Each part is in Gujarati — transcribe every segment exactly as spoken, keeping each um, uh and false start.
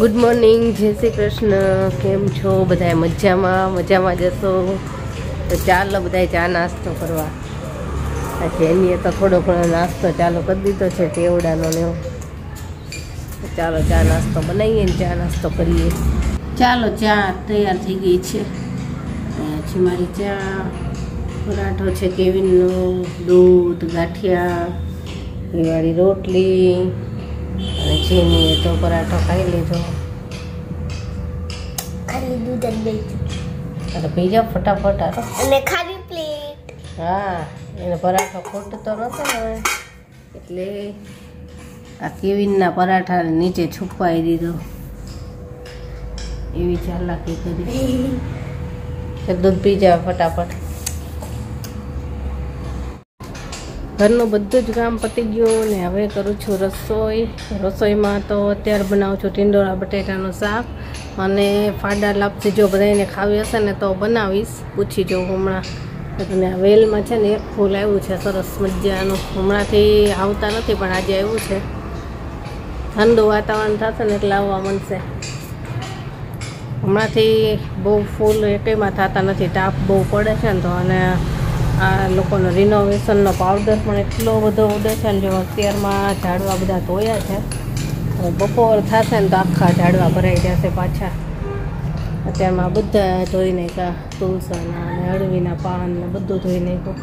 गुड मॉर्निंग, जय श्री कृष्ण। केम छो बधाए? मजामां मजामां जशो तो चालो बधाए चा नास्तो करवा। जेनीए तो थोड़ो घणो नास्तो चालू कर दीधो छे टेवडानो ने। तो चालो चा नास्तो बनावीए ने चा नास्तो करीए। चालो चा तैयार थई गई छे। अहींया छे मारी चा, पराठो छे केविननो, दूध, गाठिया, वाળી रोटली અને જેનીએ તો પરાઠો ખાઈ લીધો। ખાલી દૂધ જ બેઠું અરે પી જાઓ ફટાફટ આરો અને ખાલી પ્લેટ। હા એને પરાઠો ખૂટતો નતો ને એટલે આ કેવિનના પરાઠા નીચે છુપાઈ દીધો। એવી ચાલાકી કરી। दूध पी जाओ फटाफट। घरनु बधुं ज काम पती गयुं ने हवे करूँ छुं रसोई। रसोईमां तो अत्यारे बनावुं छुं टींडोळा बटेटानुं शाक अने फाडा लापसी। जो बधाने खावी हशे ने तो बनावीश, पूछी जो हमणां। अने वेलमां छे ने एक फूल आव्युं छे सरस मजानुं। हमणांथी आवता नथी पण आजे आव्युं छे। ठंडु वातावरण थशे ने એટલે આવવા મળશે। हमणांथी बहु फूल एकेयमां थता नथी, ताप बहु पड़े छे ने तो अने आ लोकोनो रिनोवेशननो पाउडर पण એટલો બધો ઉડે છે ને। જો અત્યારમાં ઝાડવા બધા ધોયા છે, બપોર થશે ને તો આખા ઝાડવા ભરાઈ જશે પાછા। અત્યારમાં બધા ધોઈ નાખ્યા, તુલસાના અને અળવીના પાન ને બધું ધોઈ નાખ્યું।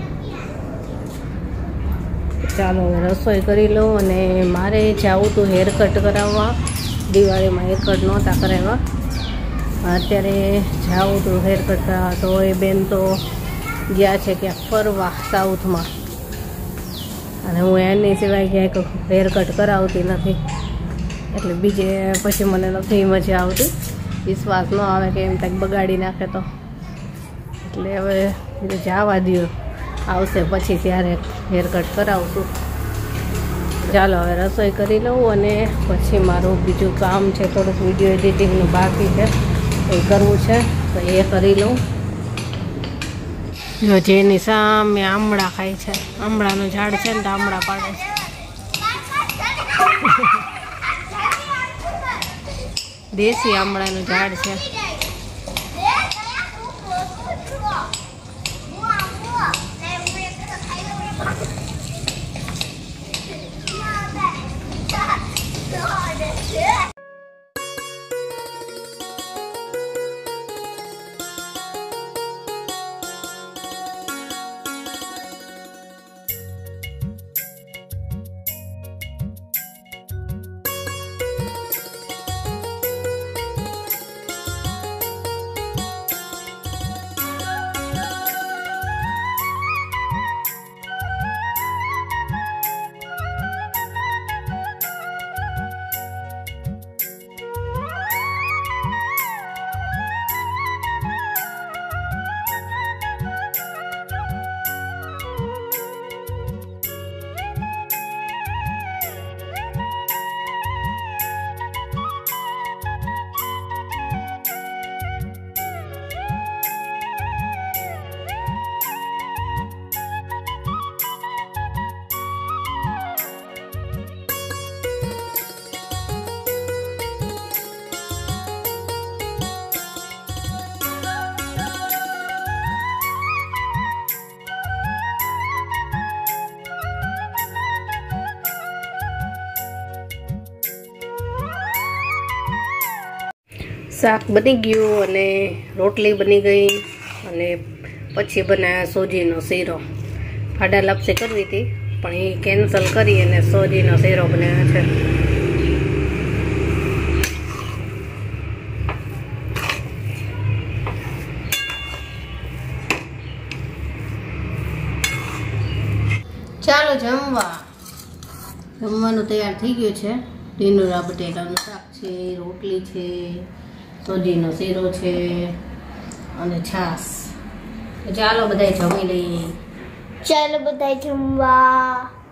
ચાલો હવે રસોઈ કરી લઉં। અને મારે જવું હતું હેર કટ કરાવવા। દિવાળીમાં હેર કટ નહોતા કરાવ્યા, અત્યારે જવું હતું હેર કટ કરાવવા। તો એ બેન તો ગયા છે ક્યાંક ફરવા સાઉથમાં, અને હું એની સિવાય ક્યાંક હેર કટ કરાવતી નથી। એટલે બીજે પછી મને નથી મજા આવતી, વિશ્વાસ ન આવે કે એમ કંઈક બગાડી નાખે તો। એટલે હવે જવા દો, આવશે પછી ત્યારે હેર કટ કરાવશું। ચાલો હવે રસોઈ કરી લઉં અને પછી મારું બીજું કામ છે, થોડુંક વિડીયો એડિટિંગનું બાકી છે, એ કરવું છે તો એ કરી લઉં। જો જેની સામે આમળા ખાય છે, આમળાનું ઝાડ છે ને તો આમળા પાડે છે। દેશી આમળાનું ઝાડ છે। શાક બની ગયું અને રોટલી બની ગઈ અને પછી બનાવ્યા સોજીનો શીરો। ફાડા લાપસી કરવી હતી પણ એ કેન્સલ કરી અને સોજીનો શીરો બનાવ્યો છે। ચાલો જમવા। જમવાનું તૈયાર થઈ ગયું છે। ટીંડોળા બટેટાનું શાક છે, રોટલી છે, સોજીનો શીરો છે અને છાશ। ચાલો બધાય જમી લઈએ। ચાલો બધાય જમવા।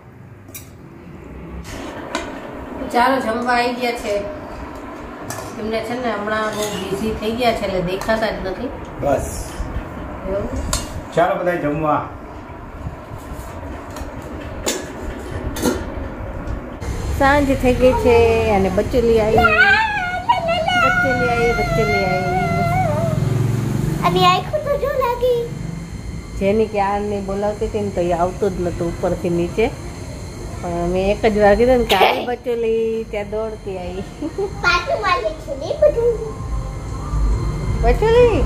ચાલો જમવા આવી ગયા છે। એમને છે ને હમણાં બહુ બિઝી થઈ ગયા છે એટલે દેખાતા જ નથી બસ। ચાલો બધાય જમવા। સાંજ થઈ ગઈ છે અને બચેલી આવી बच्चे ले आई बच्चे ले आई અને આખું તો જો લાગી જેની કે આ નહીં બોલાવતી હતી ને તો એ આવતું જ નહોતું ઉપરથી નીચે પણ મેં એક જ વાર કીધું ને કે આવી બચોલી ત્યાં દોડતી આવી પાટું વાલે છે ને બધું બચોલી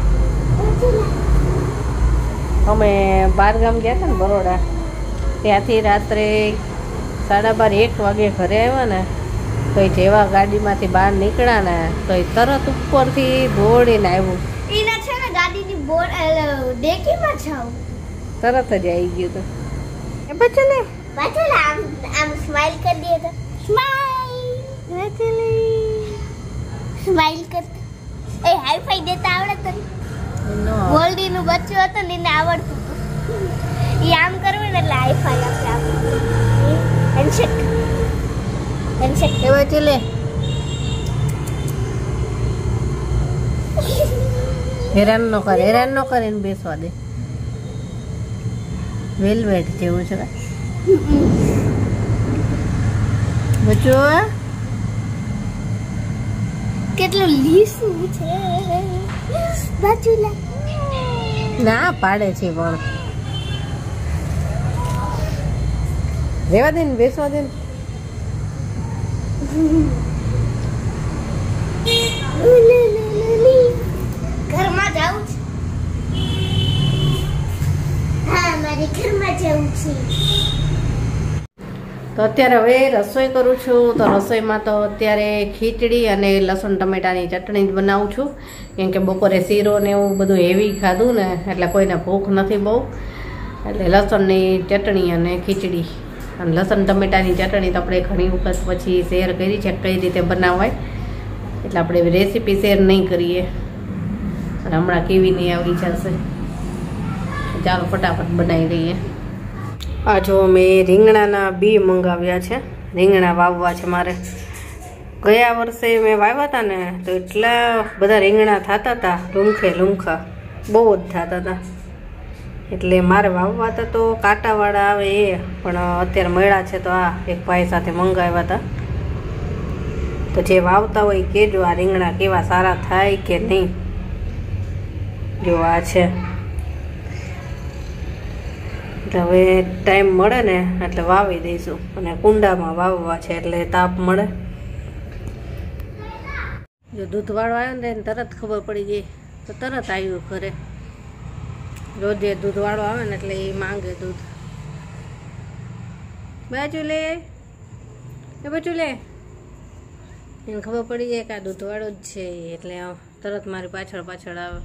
અમે બાર ગામ ગયા હતા ને બરોડા ત્યાંથી રાત્રે સાડા બાર એક વાગે ઘરે આવ્યા ને તો એ જેવા ગાડીમાંથી બહાર નીકળ્યા ને તો એ તરત ઉપરથી દોડીને આવ્યું એના છે ને ગાડીની બોર્ડ ડેકીમાં જાવ તરત જ આવી ગયું તો એ બચોલી પાછળ આમ આમ સ્માઈલ કરી દે તો સ્માઈલ બચોલી સ્માઈલ કર એ હાઈ ફાઈ દેતા આવડે તને ગોલ્ડી નું બચ્ચું હતું ને એને આવડતું હતું એ આમ કરવું ને એટલે હાઈ ફાઈ આપણે આપે હેન્ડશેક હેન્ડશેક એ બચોલી હેરાન નો કર હેરાન નો કરીને બેસવા દે વેલવેટ જેવું છે બચ્ચો કેટલું લીસું છે બાજુલા ના પાડે છે પણ રેવા દે ને બેસવા દે ને ઘરમાં જાઉં છે હા મારે ઘરમાં જાઉં છે તો અત્યારે હવે રસોઈ કરું છું તો રસોઈમાં તો અત્યારે ખીચડી અને લસણ ટમેટાની ચટણી જ બનાવું છું કેમ કે બપોરે શીરો ને એવું બધું હેવી ખાધું ને એટલે કોઈને ભૂખ નથી બહુ એટલે લસણની ચટણી અને ખીચડી અને લસણ ટમેટાની ચટણી તો આપણે ઘણી વખત પછી શેર કરી છે કઈ રીતે બનાવાય એટલે આપણે રેસીપી શેર નહીં કરીએ અને હમણાં કેવી નહીં આવી જશે ચાલો ફટાફટ બનાવી દઈએ આ જો મેં રીંગણાના બી મંગાવ્યા છે રીંગણા વાવવા છે મારે ગયા વર્ષે મેં વાવ્યા હતા ને તો એટલા બધા રીંગણા થતા હતા લૂંખે લૂંખા બહુ જ થતા હતા એટલે મારે વાવવા હતા તો કાંટાવાળા આવે એ પણ અત્યારે મળ્યા છે તો આ એક ભાઈ સાથે મંગાવ્યા હતા તો જે વાવતા હોય કહેજો આ રીંગણા કેવા સારા થાય કે નહીં જો આ છે એટલે હવે ટાઈમ મળે ને એટલે વાવી દઈશું અને કુંડામાં વાવવા છે એટલે તાપ મળે જો દૂધવાળો આવ્યો ને તરત ખબર પડી ગઈ તો તરત આવ્યું ઘરે રોજે દૂધવાળો આવે ને એટલે એ માંગે દૂધ બાજુ લે એ બાજુ લે એને ખબર પડી જાય કે આ દૂધવાળો જ છે એટલે તરત મારી પાછળ પાછળ આવે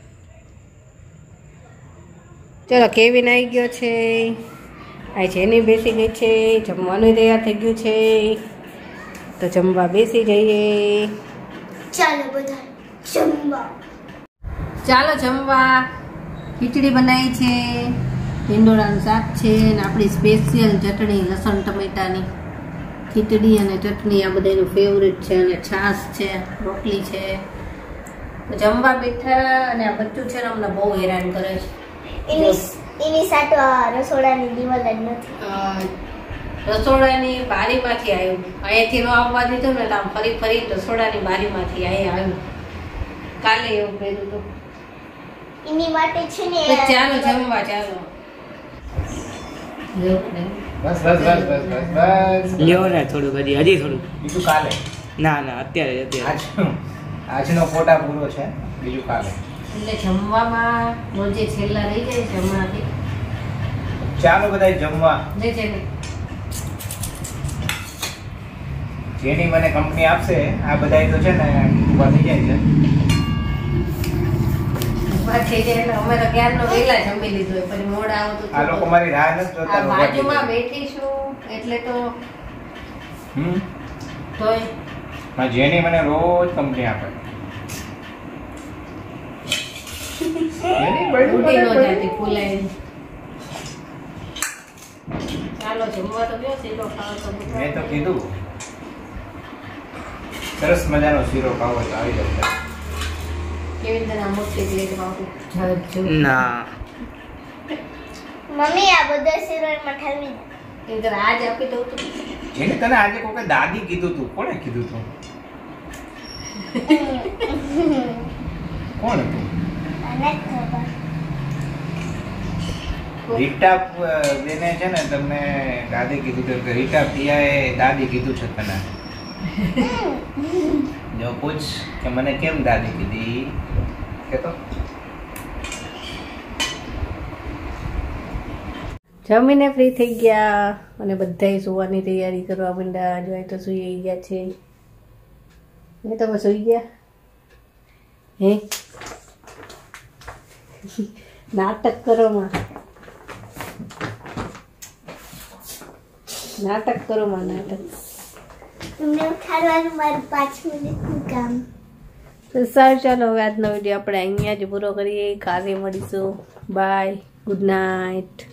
ચલો કેવીન આવી ગયો છે આ જેની બેસી ગઈ છે જમવાનું તૈયાર થઈ ગયું છે તો જમવા બેસી જઈએ ચાલો બધા જમવા ચાલો જમવા ખીચડી બનાવી છે ઈંડોળાનું શાક છે ને આપણી સ્પેશિયલ ચટણી લસણ ટમેટાની ખીચડી અને ચટણી આ બધાનું ફેવરેટ છે અને છાશ છે રોટલી છે જમવા બેઠા અને આ બચ્ચું છે ને અમને બહુ હેરાન કરે છે એની એની સાથે રસોડાની દિવાલ જ નથી રસોડાની બારીમાંથી આવ્યું અહીંયાથી ન આવવા દીધું ને તો આમ ફરી ફરી રસોડાની બારીમાંથી અહીંયા આવ્યું કાલે એવું કર્યું હતું એની માટે છે ને ચાલો જમવા ચાલો બસ બસ બસ બસ બસ બસ લ્યો ને થોડુંક હજી હજી થોડુંક બીજું કાલે ના ના અત્યારે જ અત્યારે આજ આજનો ફોટા પૂરો છે બીજું કાલે એટલે જમવામાં રોજે છેલ્લા રહી જાય છે હમણાંથી ચાલો બધા જમવા લે છે ને જેની મને કંપની આપશે આ બધા તો છે ને ઉભા થઈ જાય છે ઉભા થઈ જાય એટલે અમે તો ક્યારનો વહેલા જમી લીધું હોય પછી મોડા આવો તો આ લોકો મારી રાહ નથી જોતા આ બાજુમાં બેઠી છું એટલે તો હમ તોય માં જેની મને રોજ કંપની આપે જેની બડી ઉડી ન બડી જાતી ફૂલાઈને ચાલો જમવા તો ગયો સીધો ખાવા તો મેં તો કીધું સરસ મજાનો શીરો ખાવો તો આવી જશે કેવી રીતે મોટી પ્લેટ ખાવું ના મમ્મી આ બધા શેરોમાં ઠાલવી દે એ આજ આપી દઉં તો જેને તને આજે કોઈ દાદી કીધું તું કોણે કીધું તું રીટા બેને છે ને તમને દાદી કીધું હતું કે રીટા પિયાએ દાદી કીધું છે તને. જો પૂછ કે મને કેમ દાદી કીધી કે તો. જમીને ફ્રી થઈ ગયા અને બધાય સુવાની તૈયારી કરવા માંડ્યા. જો તો સુઈ ગયા છે. મેં તો સુઈ ગયા હે. નાટક કરો માં, નાટક કરો માં, નાટક. તમને ઉઠાડવાનું મારું પાંચ મિનિટનું કામ. તો સારું, ચાલો હવે આજનો વિડીયો આપણે અહીંયા જ પૂરો કરીએ. કાલે મળીશું. Bye, good night.